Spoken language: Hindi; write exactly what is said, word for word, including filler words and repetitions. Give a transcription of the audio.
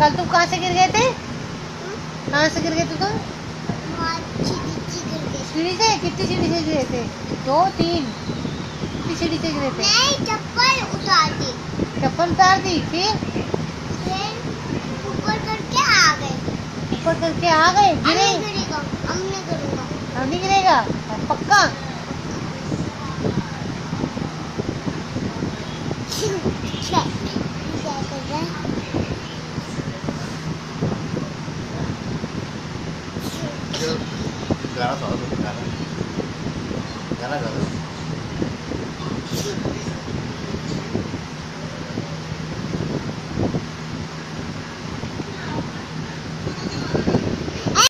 कल तुम कहाँ से गिर गए थे? कहाँ से गिर गए थे तुम? सीढ़ी से? कितनी सीढ़ी से गिरे थे? दो तीन? कितनी सीढ़ी से गिरे थे? नहीं, चप्पल उतार दी। चप्पल उतार दी, फिर फिर ऊपर करके आ गए। ऊपर करके आ गए, गिरे? अब नहीं गिरेगा, अब नहीं गिरूंगा। अब नहीं गिरेगा पक्का? क्या कर रहा है? गाना सुना दो, गाना गाना गा दो।